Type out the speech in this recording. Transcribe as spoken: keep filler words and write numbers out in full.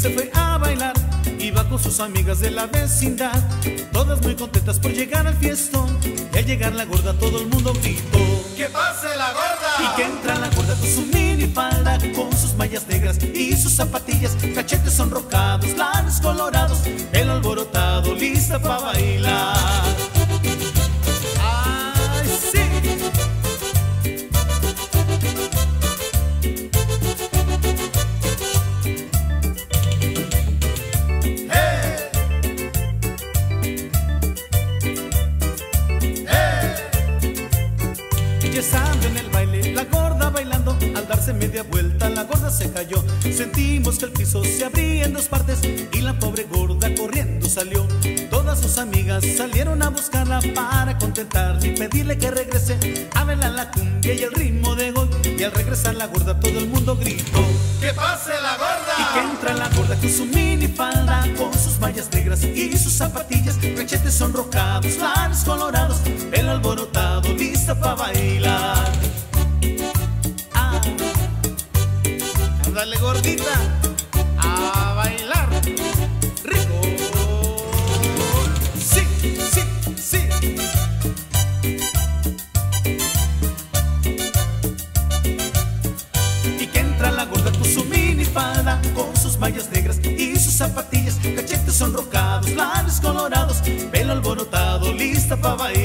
se fue a bailar. Iba con sus amigas de la vecindad, todas muy contentas por llegar al fiestón. Y al llegar la gorda todo el mundo gritó: ¡Que pase la gorda! Y que entra la gorda con su minifalda, con sus mallas negras y sus zapatillas, cachetes sonrojados, labios colorados, pelo alborotado, lista para bailar. ¡Ay, sí! Y estando en el baile, la gorda bailando, al darse media vuelta la gorda se cayó. Sentimos que el piso se abría en dos partes y la pobre gorda corriendo salió. Todas sus amigas salieron a buscarla para contentarla y pedirle que regrese a bailar la cumbia y el ritmo de gol. Y al regresar la gorda todo el mundo gritó: ¡Que pase la gorda! Y que entra la gorda con su minifalda, con sus mallas negras y sus zapatillas, cachetes sonrojados, labios colorados, pelo alborotado, lista para bailar. Ah, ándale gordita, a bailar rico. Sí, sí, sí. Y que entra la gorda con su minifalda, con sus mallas negras y sus zapatillas, cachetes sonrojados, labios colorados, pelo alborotado, lista para bailar.